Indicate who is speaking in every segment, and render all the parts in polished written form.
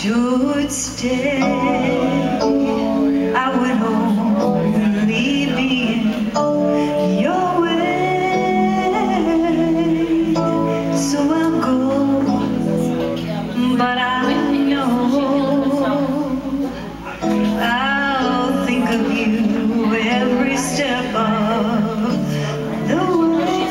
Speaker 1: should stay, I would only be in your way. So I'll go, but I know I'll think of you every step of the way.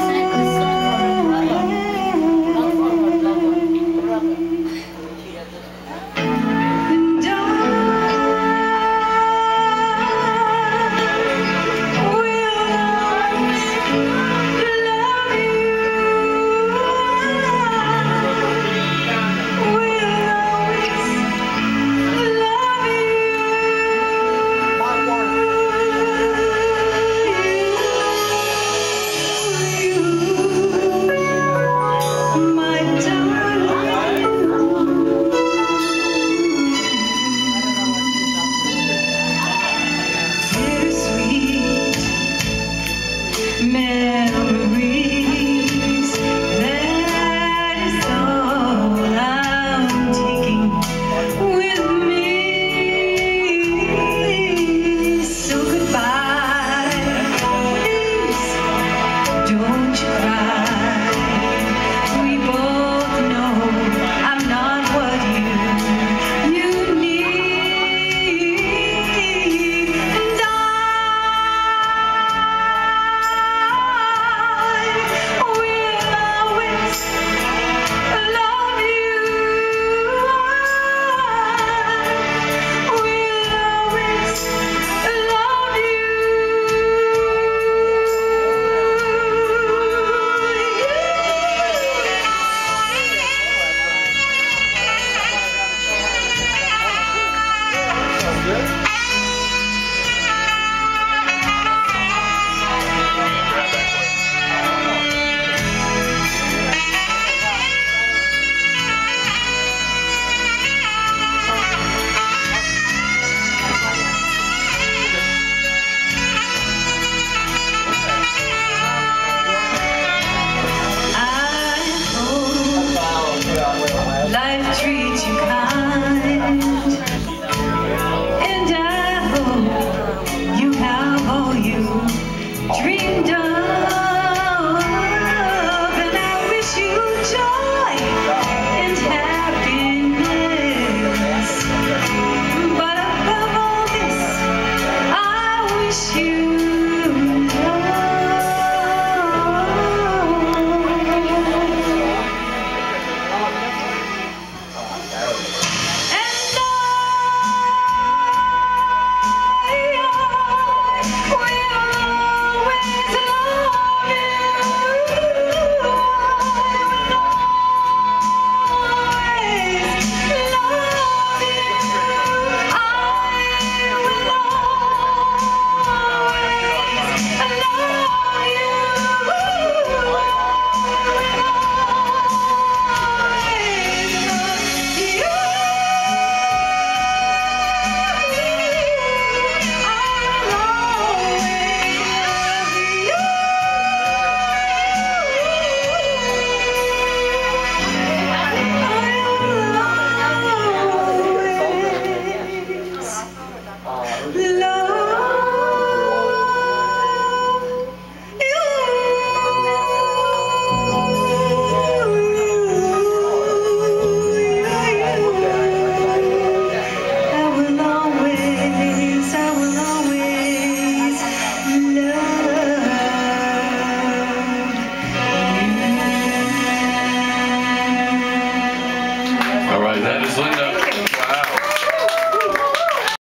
Speaker 1: Memories, that is all I'm taking with me. So goodbye, please don't you cry. We both know I'm not what you need, and life treats you kind, and I hope you have all you dreamed of, and I wish you joy and happiness, but above all this, I wish you
Speaker 2: All right, that is Linda.